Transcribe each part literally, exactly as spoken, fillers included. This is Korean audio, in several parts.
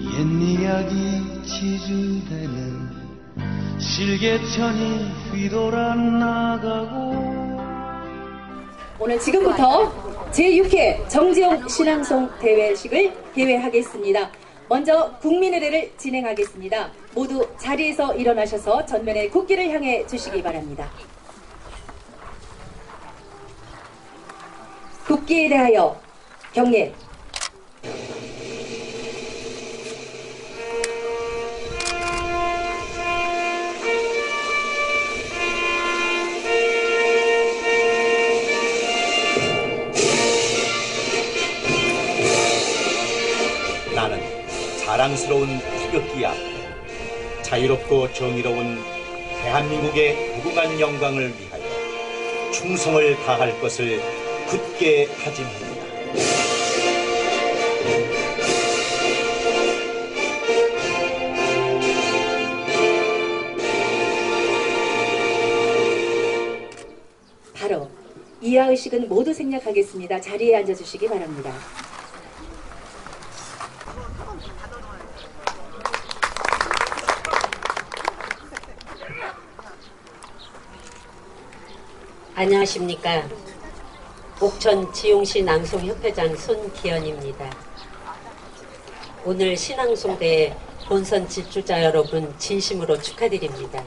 옛 이야기 지주되는 실개천이 휘돌아 나가고. 오늘 지금부터 제육 회 정지용 신앙송 대회식을 개회하겠습니다. 먼저 국민의례를 진행하겠습니다. 모두 자리에서 일어나셔서 전면에 국기를 향해 주시기 바랍니다. 국기에 대하여 경례. 나는 자랑스러운 태극기 앞에 자유롭고 정의로운 대한민국의 무궁한 영광을 위하여 충성을 다할 것을 굳게 다짐합니다. 바로 이하 의식은 모두 생략하겠습니다. 자리에 앉아주시기 바랍니다. 안녕하십니까. 옥천 지용시 낭송협회장 손기현입니다. 오늘 신앙송대회 본선 진출자 여러분 진심으로 축하드립니다.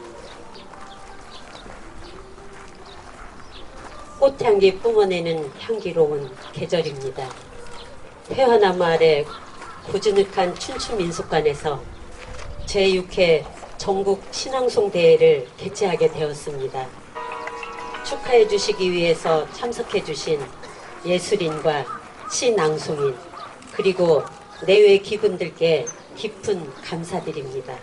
꽃향기 뿜어내는 향기로운 계절입니다. 회화나무 아래 고즈넉한 춘추민속관에서 제육 회 전국 신앙송대회를 개최하게 되었습니다. 축하해 주시기 위해서 참석해 주신 예술인과 시낭송인 그리고 내외 기분들께 깊은 감사드립니다.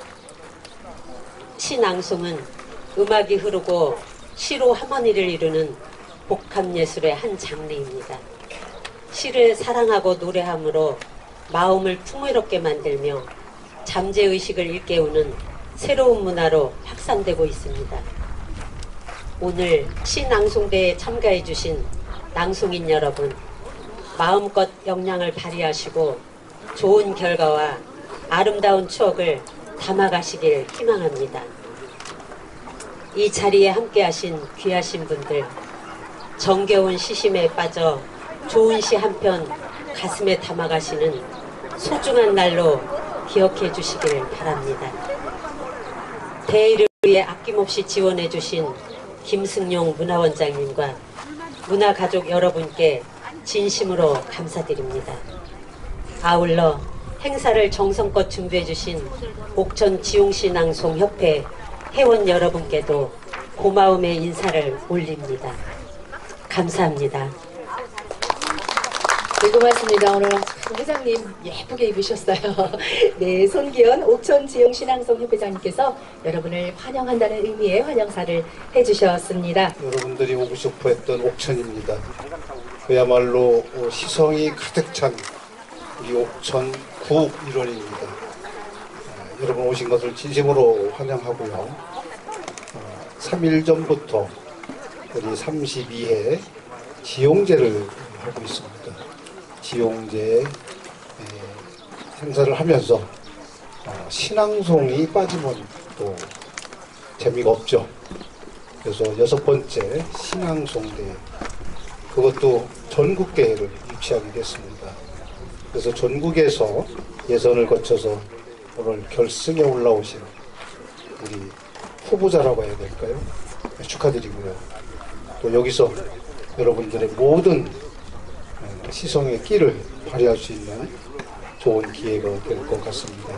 시낭송은 음악이 흐르고 시로 하모니를 이루는 복합예술의 한 장르입니다. 시를 사랑하고 노래함으로 마음을 풍요롭게 만들며 잠재의식을 일깨우는 새로운 문화로 확산되고 있습니다. 오늘 시낭송대회에 참가해 주신 낭송인 여러분, 마음껏 역량을 발휘하시고 좋은 결과와 아름다운 추억을 담아가시길 희망합니다. 이 자리에 함께하신 귀하신 분들, 정겨운 시심에 빠져 좋은 시 한 편 가슴에 담아가시는 소중한 날로 기억해 주시길 바랍니다. 대회를 위해 아낌없이 지원해 주신 김승용 문화원장님과 문화가족 여러분께 진심으로 감사드립니다. 아울러 행사를 정성껏 준비해 주신 옥천 지용신앙송협회 회원 여러분께도 고마움의 인사를 올립니다. 감사합니다. 네, 고맙습니다. 오늘 회장님 예쁘게 입으셨어요. 네, 손기현 옥천 지용신앙송 협회장님께서 여러분을 환영한다는 의미의 환영사를 해주셨습니다. 여러분들이 오고 싶어 했던 옥천입니다. 그야말로 시성이 가득 찬 우리 옥천 구 일원입니다. 여러분 오신 것을 진심으로 환영하고요. 삼 일 전부터 우리 삼십이 회 지용제를 하고 있습니다. 지용제 행사를 하면서 신앙송이 빠지면 또 재미가 없죠. 그래서 여섯 번째 신앙송대회, 그것도 전국대회를 유치하게 됐습니다. 그래서 전국에서 예선을 거쳐서 오늘 결승에 올라오신 우리 후보자라고 해야 될까요? 축하드리고요. 또 여기서 여러분들의 모든 시성의 끼를 발휘할 수 있는 좋은 기회가 될 것 같습니다.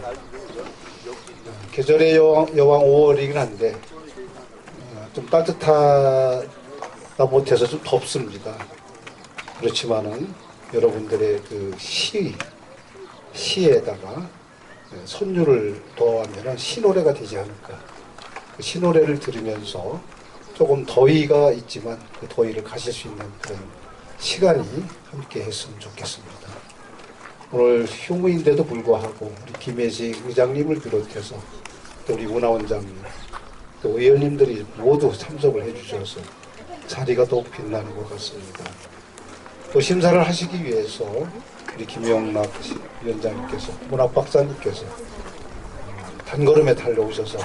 계절의 여왕, 여왕 오월이긴 한데 좀 따뜻하다 못해서 좀 덥습니다. 그렇지만은 여러분들의 그 시, 시에다가 선율을 더하면 시노래가 되지 않을까. 그 시노래를 들으면서 조금 더위가 있지만 그 더위를 가실 수 있는 그런 시간이 함께 했으면 좋겠습니다. 오늘 휴무인데도 불구하고 우리 김혜식 의장님을 비롯해서 또 우리 문화원장님, 또 의원님들이 모두 참석을 해주셔서 자리가 더욱 빛나는 것 같습니다. 또 심사를 하시기 위해서 우리 김영락 위원장님께서, 문학 박사님께서 단걸음에 달려오셔서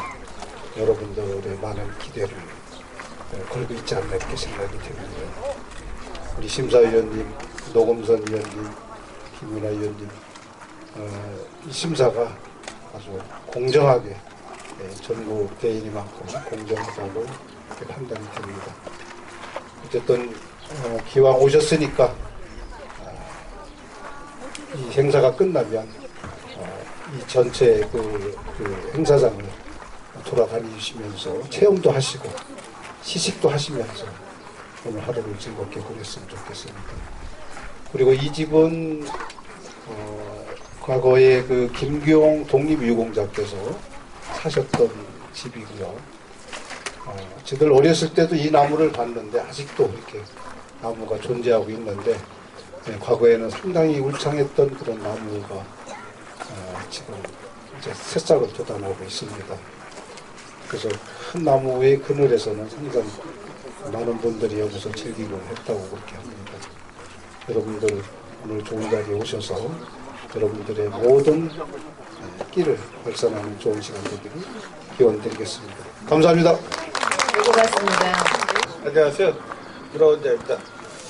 여러분들의 많은 기대를 걸고 있지 않나 이렇게 생각이 드는데요. 우리 심사위원님, 노금선 위원님, 김윤아 위원님, 어, 이 심사가 아주 공정하게, 예, 전국 대인이만큼 공정하다고 이렇게 판단이 됩니다. 어쨌든 어, 기왕 오셨으니까 어, 이 행사가 끝나면 어, 이 전체 그, 그 행사장을 돌아다니시면서 체험도 하시고 시식도 하시면서 오늘 하루를 즐겁게 보냈으면 좋겠습니다. 그리고 이 집은 어, 과거에 그 김규용 독립유공자께서 사셨던 집이고요. 어, 저들 어렸을 때도 이 나무를 봤는데 아직도 이렇게 나무가 존재하고 있는데, 네, 과거에는 상당히 울창했던 그런 나무가 어, 지금 이제 새싹을 돋아나고 있습니다. 그래서 큰 나무의 그늘에서는 항상 많은 분들이 여기서 즐기곤 했다고 그렇게 합니다. 여러분들 오늘 좋은 자리에 오셔서 여러분들의 모든 끼를 발산하는 좋은 시간 되기를 기원드리겠습니다. 감사합니다. 네, 고맙습니다. 안녕하세요. 문화원장입니다.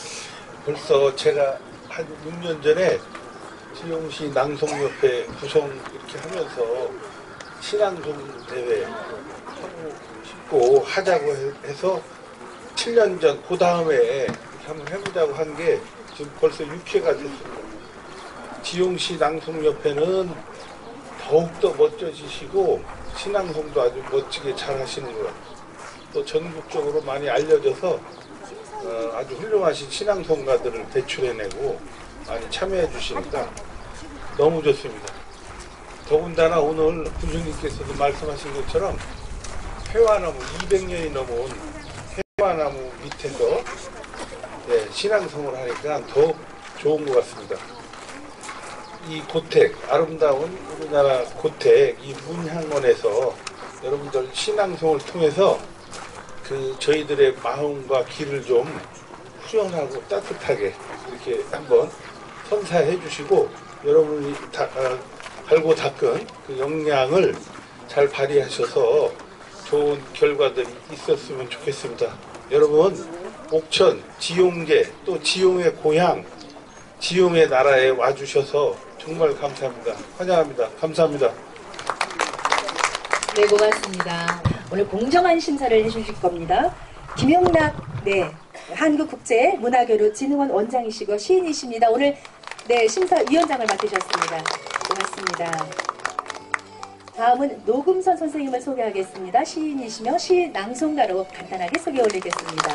벌써 제가 한 육 년 전에 지용시 낭송협회 구성 이렇게 하면서 신앙송 대회 하고 싶고 하자고 해서 칠 년 전 그 다음에 한번 해보자고 한 게 지금 벌써 육 회가 됐습니다. 지용시 낭송협회는 더욱더 멋져지시고 신앙송도 아주 멋지게 잘 하시는 것 같아요. 또 전국적으로 많이 알려져서 어, 아주 훌륭하신 신앙송가들을 배출해내고 많이 참여해 주시니까 너무 좋습니다. 더군다나 오늘 부총리께서도 말씀하신 것처럼 회화나무 이백 년이 넘은 회화나무 밑에서 네, 신앙송을 하니까 더 좋은 것 같습니다. 이 고택, 아름다운 우리나라 고택, 이 문향원에서 여러분들 신앙송을 통해서 그 저희들의 마음과 길을 좀 후련하고 따뜻하게 이렇게 한번 선사해 주시고 여러분이 다, 어, 갈고 닦은 그 역량을 잘 발휘하셔서 좋은 결과들이 있었으면 좋겠습니다. 여러분, 옥천, 지용계, 또 지용의 고향, 지용의 나라에 와주셔서 정말 감사합니다. 환영합니다. 감사합니다. 네, 고맙습니다. 오늘 공정한 심사를 해주실 겁니다. 김영락, 네, 한국국제문화교류진흥원 원장이시고 시인이십니다. 오늘 네 심사위원장을 맡으셨습니다. 고맙습니다. 다음은 노금선 선생님을 소개하겠습니다. 시인이시며 시인 낭송가로 간단하게 소개 올리겠습니다.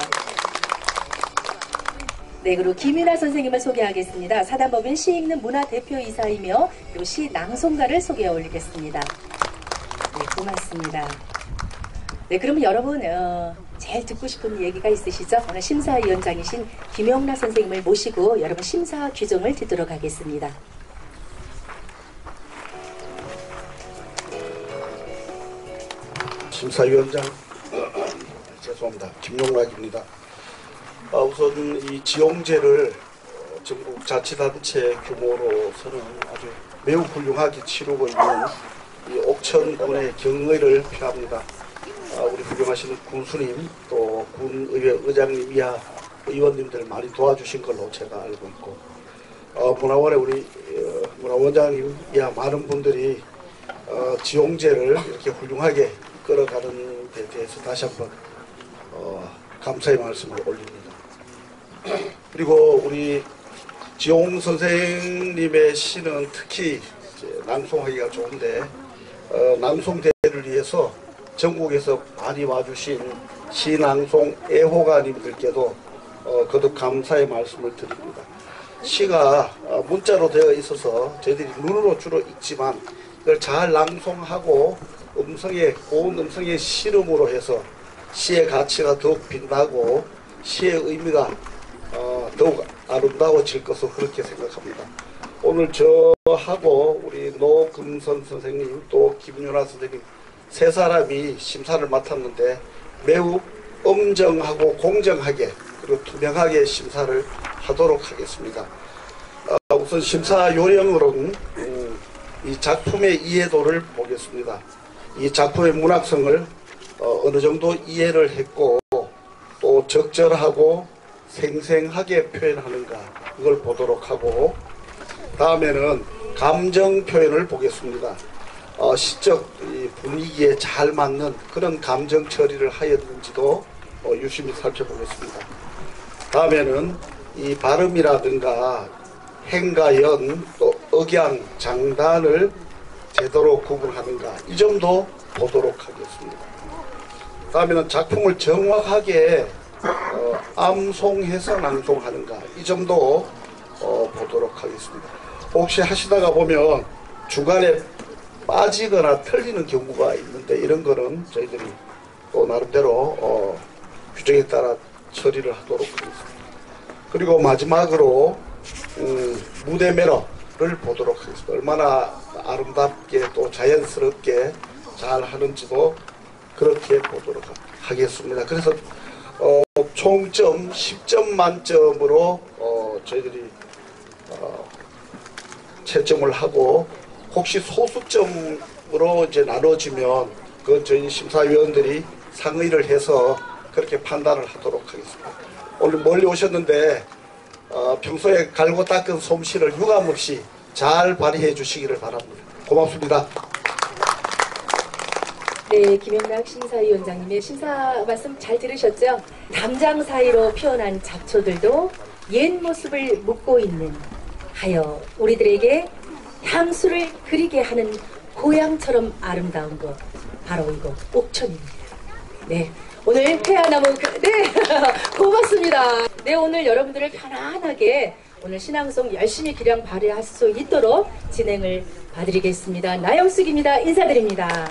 네, 그리고 김윤아 선생님을 소개하겠습니다. 사단법인 시 읽는 문화 대표이사이며 그리고 시 낭송가를 소개해 올리겠습니다. 네, 고맙습니다. 네, 그러면 여러분 어, 제일 듣고 싶은 얘기가 있으시죠? 오늘 심사위원장이신 김영락 선생님을 모시고 여러분 심사 규정을 듣도록 하겠습니다. 심사위원장 죄송합니다. 김용락입니다. 아, 우선 이 지용제를 전국 자치단체 규모로서는 아주 매우 훌륭하게 치르고 있는 이 옥천군의 경의를 표합니다. 아, 우리 훌륭하신 군수님 또 군의회 의장님 이하 의원님들 많이 도와주신 걸로 제가 알고 있고 어, 문화원의 우리 어, 문화원장님 이하 많은 분들이 어, 지용제를 이렇게 훌륭하게 끌어가는 데 대해서 다시 한번 어, 감사의 말씀을 올립니다. 그리고 우리 지용 선생님의 시는 특히 낭송하기가 좋은데 어, 낭송대회를 위해서 전국에서 많이 와주신 시낭송 애호가님들께도 어, 거듭 감사의 말씀을 드립니다. 시가 어, 문자로 되어 있어서 저희들이 눈으로 주로 읽지만 이걸 잘 낭송하고 음성의 고운 음성의 실음으로 해서 시의 가치가 더욱 빛나고 시의 의미가 어, 더욱 아름다워질 것으로 그렇게 생각합니다. 오늘 저하고 우리 노금선 선생님 또 김윤아 선생님 세 사람이 심사를 맡았는데 매우 엄정하고 공정하게 그리고 투명하게 심사를 하도록 하겠습니다. 어, 우선 심사 요령으로는 음, 이 작품의 이해도를 보겠습니다. 이 작품의 문학성을 어, 어느 정도 이해를 했고 또 적절하고 생생하게 표현하는가 이걸 보도록 하고, 다음에는 감정 표현을 보겠습니다. 어, 시적 이 분위기에 잘 맞는 그런 감정 처리를 하였는지도 어, 유심히 살펴보겠습니다. 다음에는 이 발음이라든가 행과 연, 또 억양, 장단을 제대로 구분하는가 이 점도 보도록 하겠습니다. 다음에는 작품을 정확하게 어, 암송해서 낭송하는가 이 점도 어, 보도록 하겠습니다. 혹시 하시다가 보면 중간에 빠지거나 틀리는 경우가 있는데 이런 거는 저희들이 또 나름대로 어, 규정에 따라 처리를 하도록 하겠습니다. 그리고 마지막으로 음, 무대 매너를 보도록 하겠습니다. 얼마나 아름답게 또 자연스럽게 잘 하는지도 그렇게 보도록 하겠습니다. 그래서 어, 총점 십 점 만점으로 어, 저희들이 어, 채점을 하고, 혹시 소수점으로 이제 나눠지면 그건 저희 심사위원들이 상의를 해서 그렇게 판단을 하도록 하겠습니다. 오늘 멀리 오셨는데 어, 평소에 갈고 닦은 솜씨를 유감없이 잘 발휘해 주시기를 바랍니다. 고맙습니다. 네, 김영락 심사위원장님의 심사 말씀 잘 들으셨죠? 담장 사이로 피어난 잡초들도 옛 모습을 묻고 있는 하여 우리들에게 향수를 그리게 하는 고향처럼 아름다운 곳, 바로 이곳 옥천입니다. 네, 오늘 태아나무 그, 네 고맙습니다. 네, 오늘 여러분들을 편안하게 오늘 신앙송 열심히 기량 발휘할 수 있도록 진행을 봐드리겠습니다. 나영숙입니다. 인사드립니다.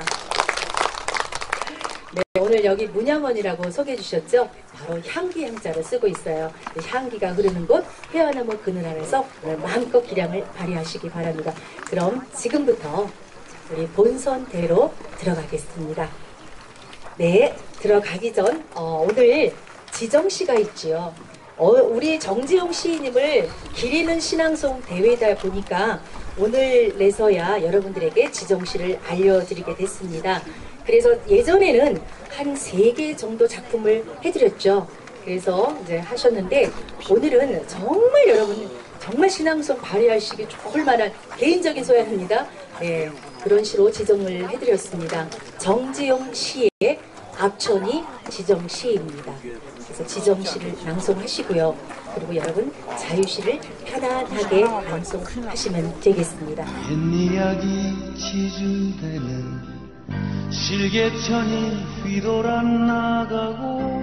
네, 오늘 여기 문양원이라고 소개해 주셨죠? 바로 향기 향자를 쓰고 있어요. 향기가 흐르는 곳 회화나무 그늘 아래서 오늘 마음껏 기량을 발휘하시기 바랍니다. 그럼 지금부터 우리 본선대로 들어가겠습니다. 네, 들어가기 전 어, 오늘 지정시가 있지요. 어, 우리 정지용 시인님을 기리는 신앙송 대회다 보니까 오늘 내서야 여러분들에게 지정시를 알려드리게 됐습니다. 그래서 예전에는 한 세 개 정도 작품을 해드렸죠. 그래서 이제 하셨는데 오늘은 정말 여러분 정말 신앙송 발휘하시기 좋을 만한 개인적인 소양입니다. 네, 그런 시로 지정을 해드렸습니다. 정지용 시의 악천이 지정시입니다. 그래서 지정시를 낭송하시고요. 그리고 여러분 자유시를 편안하게 낭송하시면 되겠습니다. 옛이야기 지주대는 실개천이 휘돌아 나가고